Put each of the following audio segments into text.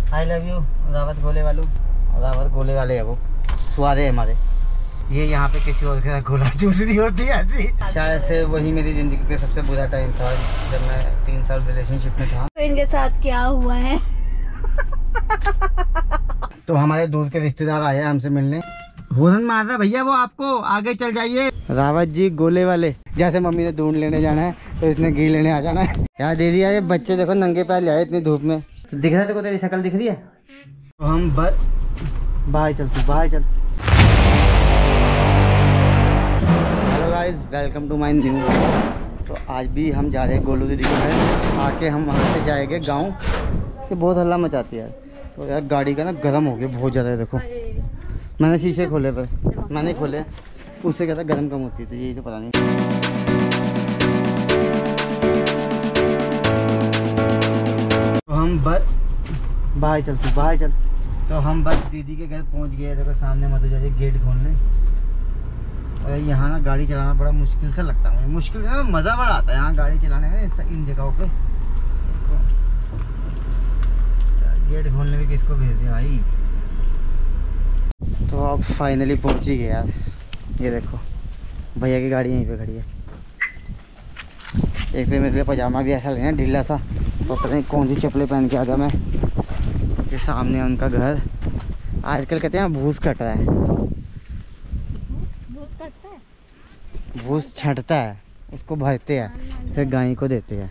I love you Rawat गोले वालों। रावत गोले वाले है वो, स्वादे है हमारे। ये यहाँ पे किसी और के साथ गोला चूस रही होती है ऐसी। शायद से वही मेरी जिंदगी का सबसे बुरा टाइम था जब मैं 3 साल रिलेशनशिप में था। तो इनके साथ क्या हुआ है? तो हमारे दूर के रिश्तेदार आए हमसे मिलने। हॉर्न मार रहा भैया वो आपको, आगे चल जाइए। रावत जी गोले वाले, जैसे मम्मी ने दूध लेने जाना है तो इसने घी लेने आ जाना है। यार दे दिया, ये बच्चे देखो नंगे पैर ले आए इतनी धूप में। तो दिख रहा है, देखो तेरी शक्ल दिख रही है। तो हम बाहर चलते, बाहर चल। Hello guys, welcome to my new. तो आज भी हम जा रहे हैं गोलू दीदी के घर। आके हम वहाँ से जाएंगे गाँव। ये बहुत हल्ला मचाती है तो यार, गाड़ी का ना गर्म हो गया बहुत ज़्यादा। देखो मैंने शीशे खोले, पर मैंने खोले, उससे क्या था गर्म कम होती है। तो यही तो पता नहीं। तो हम बाहर चलते, बाहर चल। तो हम बस दीदी के घर पहुंच गए। देखो सामने मधु जा रही है गेट खोलने। और यहाँ ना गाड़ी चलाना बड़ा मुश्किल से लगता है, मुश्किल से ना मज़ा बड़ा आता है यहाँ गाड़ी चलाने में इन जगहों पे। गेट खोलने भी किसको भेज दिया भाई। तो अब फाइनली पहुंच ही गए यार। ये देखो भैया की गाड़ी यहीं पे खड़ी है। एक से मेरे लिए पजामा भी ऐसा लेना ढीला सा, तो पता नहीं कौन सी चप्पलें पहन के आ गया मैं। ये सामने उनका घर। आजकल कहते हैं भूस कट रहा है। भूस छंटता है, उसको भरते हैं फिर गाय को देते हैं।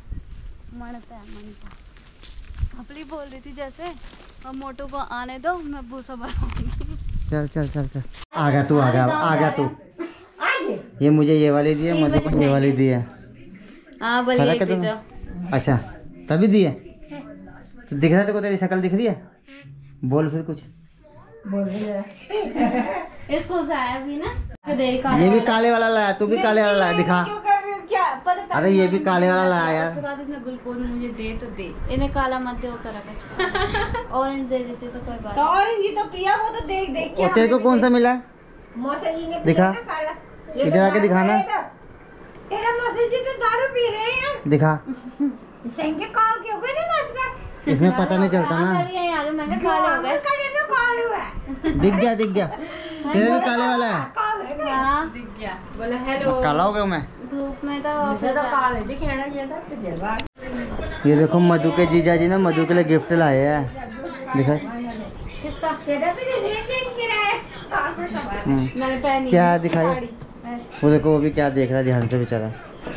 अपनी बोल रही थी जैसे, अब मोटू को आने दो, मैं भूसा भराऊंगी। चल चल चल चल, आ गया तू, आ गया तू। ये मुझे ये वाली दी है, मधु को ये वाली दी है। हाँ बोलिए। अच्छा तभी दी है। तो दिख रहा है, देखो तेरी शक्ल दिख रही है। बोल फिर कुछ बोल। इसको आया भी ना, ये भी काले वाला लाया, तू भी काले वाला लाया, दिखा। अरे ये भी काले वाला लाया यार। उसके बाद इसने ग्लूकोज मुझे दे तो दे, इन्हें काला मत दे, वो करा ऑरेंज दे देते तो कोई बात। तो ऑरेंज ही तो पिया, वो तो देख देख के। और तेरे को कौन सा मिला है? मौसा जी ने दिखा, इधर आके दिखाना। तेरा मौसा जी तो दारू पी रहे हैं। दिखा, संगे कॉल क्यों करे ना उसका? इसमें पता नहीं चलता ना। आगे मैंने काले हो गए। करे तो कॉल हुआ। दिख गया, दिख गया। तेरे भी काले वाला है। कॉल है क्या? हाँ दिख गया। बोले हेलो। काला हो गया मैं। धूप में तो कॉल है, दिखे ना ये तो फिर बात। ये देखो मधु के जीजा जी ने मधु के लिए गिफ्ट लाए हैं। दिखा किसका? तेरा भी रेट गिरा है। मैंने पहनी क्या दिखाई? वो देखो वो भी क्या देख रहा है ध्यान से बेचारा।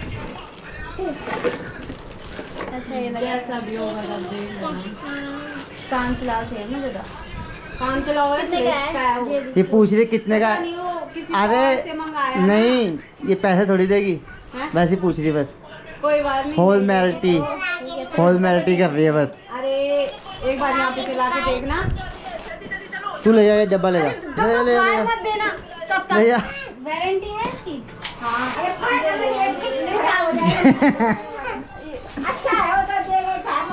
अच्छा ये लगा जैसा भी होगा तब देख लेना। कान चलाओ चाहिए मुझे तो। कान चलाओ है, कितने का है? ये पूछ रही कितने का। अरे से मंगाया नहीं, ये पैसे थोड़ी देगी, हैं? वैसे ही पूछ रही बस। कोई बात नहीं। फॉर्मेलिटी कर रही है बस। अरे एक बार यहाँ पे चला के देखना। तू ले जा, ये डब्बा ले जा, ले जा, मत देना तब तक। ले जा। वारंटी है इसकी? हाँ। अच्छा है वो तो दे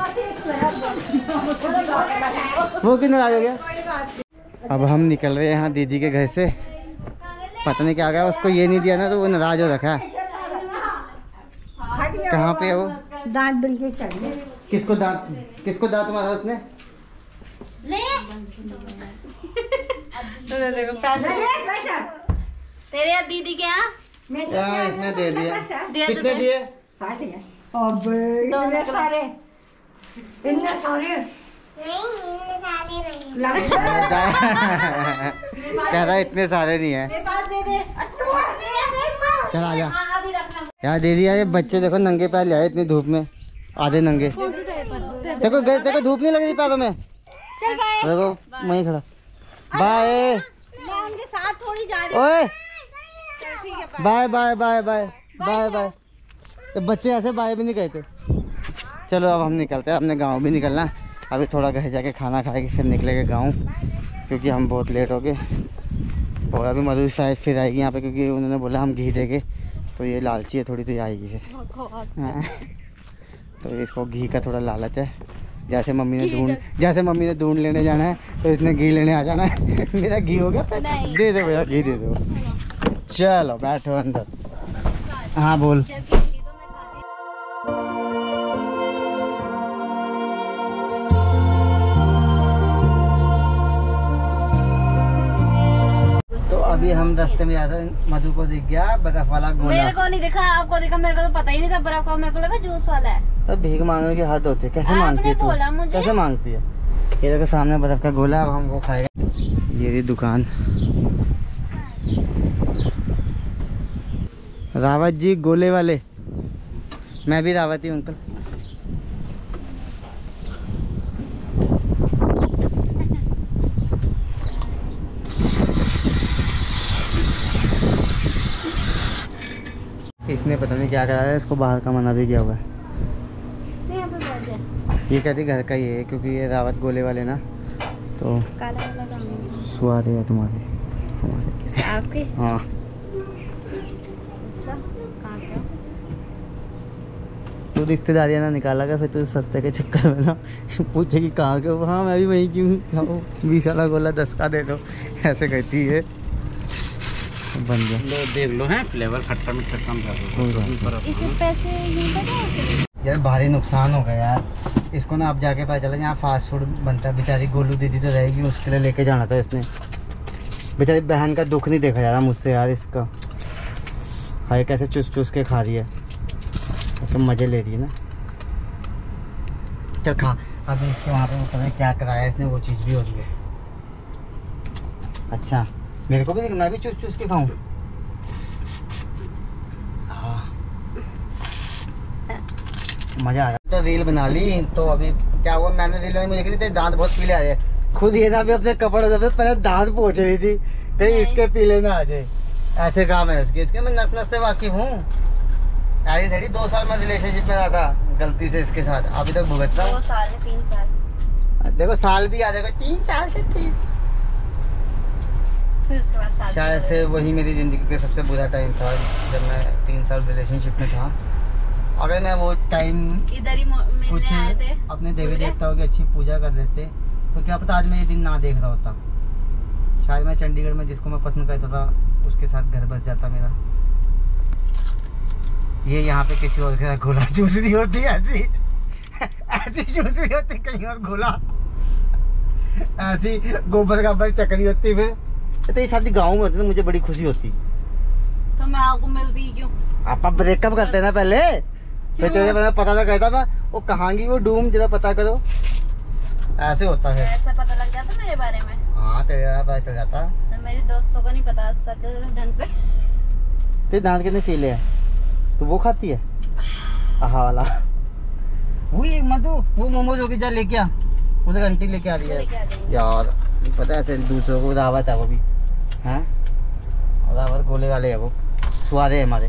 वो कितना नाराज हो गया। अब हम निकल रहे हैं यहाँ दीदी के घर से। पता नहीं क्या गया, उसको ये नहीं दिया ना तो वो नाराज हो रखा है। कहाँ पे है वो? दांत बिल्कुल चढ़। किसको दांत मारा उसने? ले पैसा तेरे या दीदी के यहाँ? क्या इसने दे दिया? दिया तो कितने दे। दिए? अब इतने सारे कह रहा इतने सारे नहीं है। चल आ जा यार दीदी। यार ये बच्चे देखो नंगे पैर ले आए इतनी धूप में, आधे नंगे। देखो धूप नहीं लग रही पैरों में। देखो वहीं खड़ा। बाय। उनके साथ थोड़ी जा रही। ओए ठीक है। Bye bye bye bye bye bye. तो बच्चे ऐसे बाय भी नहीं कहते। चलो अब हम निकलते हैं, अपने गांव भी निकलना है। अभी थोड़ा घर जाके खाना खाएंगे फिर निकलेंगे गांव, क्योंकि हम बहुत लेट हो गए। और अभी मधु शायद फिर आएगी यहाँ पे, क्योंकि उन्होंने बोला हम घी देंगे। तो ये लालची है थोड़ी, तो ये आएगी फिर। हाँ। तो इसको घी का थोड़ा लालच है। जैसे मम्मी ने दूध लेने जाना है तो इसने घी लेने आ जाना है। मेरा घी हो गया, दे दो भैया घी दे दो। चलो बैठो अंदर। हाँ बोल। अभी हम रास्ते में जा रहे हैं, मधु को दिख गया बर्फ वाला गोला। मेरे को नहीं दिखा, आपको दिखा, मेरे को तो पता ही नहीं था बर्फ का, मेरे को लगा जूस वाला है। तो भीख मांगने की हद होती है, कैसे मांगती है तू? बोला मुझे। कैसे मांगती है? ये देखो सामने बर्फ का गोला, अब हम वो खाएगा। ये रही दुकान, रावत जी गोले वाले। मैं भी रावत ही अंकल। इसने पता नहीं क्या करा है, इसको बाहर का मना भी किया हुआ है। ये कहती घर का ही है, क्योंकि ये रावत गोले वाले ना, तो काला वाला स्वाद है तुम्हारे आपके। हाँ तू रिश्तेदारियाँ ना निकाला कर, फिर तू सस्ते के चक्कर में ना पूछे कि कहाँ के हो। हाँ मैं भी वहीं क्यों, 20 वाला गोला 10 का दे दो, ऐसे कहती है। बन गया, लो देख लो हैं फ्लेवर खट्टा मीठा कम कर दो। इसे पैसे नहीं पता यार भारी नुकसान हो गया यार इसको ना। अब जाके पता चला यहाँ फास्ट फूड बनता है। बेचारी गोलू दीदी तो रहेगी, उसके लिए लेके जाना था इसने। बेचारी बहन का दुख नहीं देखा जा रहा मुझसे यार इसका। हाय कैसे चूस चूस के खा रही है, तो मज़े ले रही है ना। चल खा। अभी इसके वहाँ पे पता नहीं क्या कराया इसने, वो चीज़ भी हो रही है। अच्छा मेरे को भी देख, मैं भी चूस चूस के खाऊं। हाँ मज़ा आ रहा। तो रील बना ली, तो अभी क्या हुआ, मैंने रील में मुझे कहती तेरे दांत बहुत पीले आ रहे हैं। खुद ये ना अभी अपने कपड़ों से पहले दांत पोंछ रही थी, कहीं इसके पीले ना आ जाए। ऐसे काम है इसके मैं नस नस से वाकिफ हूँ। यार थोड़ी 2 साल में रिलेशनशिप में रहा था गलती से इसके साथ, अभी तक भुगत रहा हूँ। 2 साल 3 साल, देखो साल भी आ जाएगा, 3 साल से 3। फिर उसके बाद शादी शायद से वही मेरी ज़िंदगी का सबसे बुरा टाइम था, जब मैं 3 साल रिलेशनशिप में था। अगर मैं वो टाइम इधर ही कुछ मिलने आए थे। अपने देवी देवताओं की अच्छी पूजा कर लेते, तो क्या पता आज मैं ये दिन ना देख रहा होता। शायद मैं चंडीगढ़ में जिसको मैं पसंद करता था उसके साथ घर बस जाता मेरा। ये यहाँ पे किसी और का गोला चूस रही होती ऐसी ऐसी चूस रही होती, कहीं और गोला ऐसी गोबर गाबर चकरी होती। फिर तो ये शादी गाँव में होती तो मुझे बड़ी खुशी होती। तो मैं आपको मिलती क्यों? आप ब्रेकअप करते ना पहले, फिर तेरे मैंने पता तो कहता था वो कहाँ की वो डूम, जरा पता करो। ऐसे होता है, ऐसा पता लग जाता मेरे बारे में। हाँ तेरे पता चल जाता। तो मेरे दोस्तों को नहीं पता आज तक ढंग से। तेरे दांत कितने पीले हैं, तो वो खाती है आहा वाला। वही मधु वो मोमोज होगी, जा लेके आ, उधर आंटी लेके आ रही है यार। पता है ऐसे दूसरों को दावत है वो भी हैं, और दावत गोले वाले है वो, स्वादे हमारे।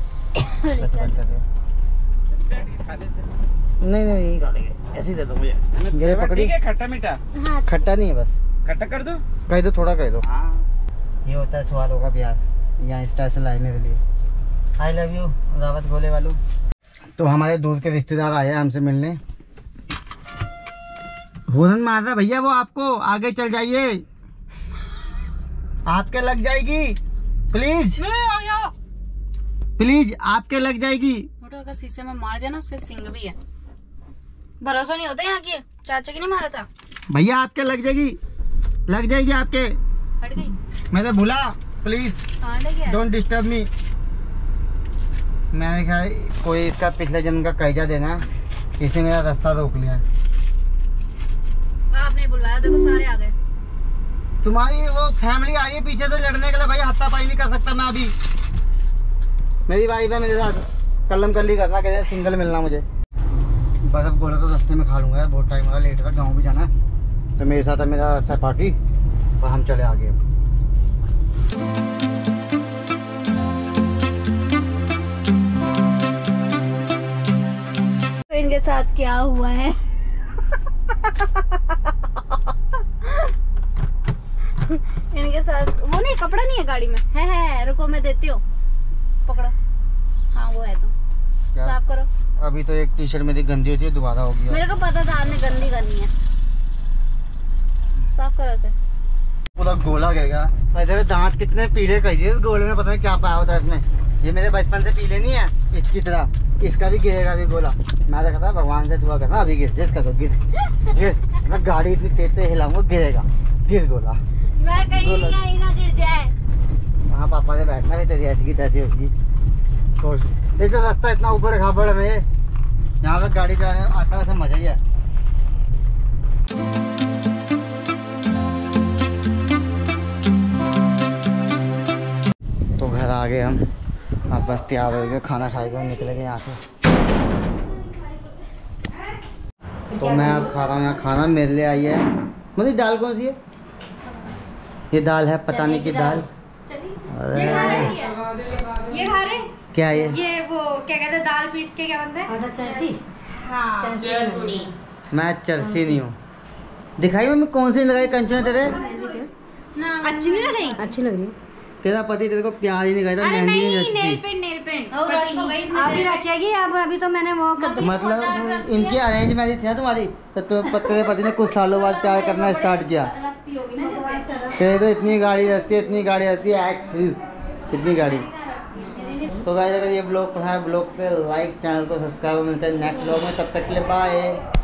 नहीं नहीं यही खा लेंगे, ऐसे ही दे दो मुझे। मेरे पकड़ी खट्टा मीठा, खट्टा नहीं है बस, खट्टा कर दो, कह दो थोड़ा कह दो। हाँ ये होता है स्वाद होगा प्यार, यहाँ इस तरह से लाने के लिए। आई लव यू रावत गोले वालों। तो हमारे दूर के रिश्तेदार आए हैं हमसे मिलने। हॉर्न मार रहा भैया वो आपको, आगे चल जाइए, आपके लग जाएगी प्लीज प्लीज, आपके लग जाएगी। मोटो का शीशे में मार दिया ना, उसके सिंग भी है। भरोसा नहीं होता यहाँ के चाचा की नहीं मारा था भैया, आपके लग जाएगी आपके। हट गई, मैंने भूला, प्लीज सांड है क्या? Don't disturb me. मैंने कहा कोई इसका पिछले जन्म का कर्जा देना, इसने मेरा रास्ता रोक लिया। आपने बुलवाया, देखो सारे आ गए। तुम्हारी वो फैमिली आ रही है पीछे से लड़ने के लिए, भाई हाथापाई नहीं कर सकता मैं अभी। मेरी वाइफ है मेरे साथ, कलम कल्ली करना, कहते सिंगल मिलना मुझे। बस अब गोला तो रास्ते में खा लूँगा, बहुत टाइम हो रहा, लेट रहा, गाँव भी जाना है। तो मेरे साथ है मेरा सहपाठी, और हम चले आगे अब। तो इनके साथ क्या हुआ है? इनके साथ वो नहीं, कपड़ा नहीं है गाड़ी में, है रुको मैं देती हूँ, पकड़ो। हाँ वो है, तो क्या? साफ करो। अभी तो एक टी शर्ट मेरी गंदी होती है, दोबारा होगी। मेरे को पता था आपने गंदी करनी है, साफ करो इसे। पूरा गोला गिरेगा। मेरे दांत कितने पीले कर दिए इस गोले में, पता नहीं क्या पाया होता है इसमें। ये मेरे बचपन से पीले नहीं है इसकी तरह, इसका भी गिरेगा अभी गोला। मैं तो कहता भगवान से दुआ करना अभी गिर, इसका तो गिर। मैं गाड़ी इतनी तेज हिलाऊंगा, गिरेगा, गिर गोला। मैं कहीं ना गिर जाए। कहाँ पापा ने बैठना भी तेरी ऐसी की तैसी होगी सोच। एक तो रास्ता इतना ऊबड़ खाबड़ में, यहाँ पे गाड़ी चलाने में आता वैसे मजा ही है। तो घर आ गए हम, अब बस तैयार हो गए, खाना खाएंगे, निकलेंगे यहाँ से। तो मैं अब खा रहा हूँ यहाँ खाना, मेरे लिए आई है। मतलब दाल कौन सी है? ये दाल है पता नहीं की दाल। ये खा रहे क्या है ये वो क्या कहते हैं दाल पीस के क्या बनता है? अच्छा चर्सी। हाँ मैं चरसी नहीं हूँ। दिखाई मम्मी कौन सी लगाई कंचू ने तेरे? अच्छी नहीं लगी? अच्छी लग रही है। तेरा पति तेरे को प्यार ही नहीं करता, मेहंदी नहीं रचती। नेल पेंट और रस हो गई। अभी रचेगी, अब अभी तो मैंने वो कर दिया। मतलब इनकी अरेंज मैरिज थी ना तुम्हारी, तो तेरे पति ने कुछ सालों बाद प्यार करना स्टार्ट किया। रस्ती होगी ना जैसे। तेरे तो इतनी गाड़ी रहती है, इतनी गाड़ी रहती है, इतनी गाड़ी। तो गाइस अगर ये ब्लॉग पसंद है, ब्लॉग पे लाइक, चैनल को सब्सक्राइब। मिलते हैं नेक्स्ट ब्लॉग में, तब तक के लिए बाय।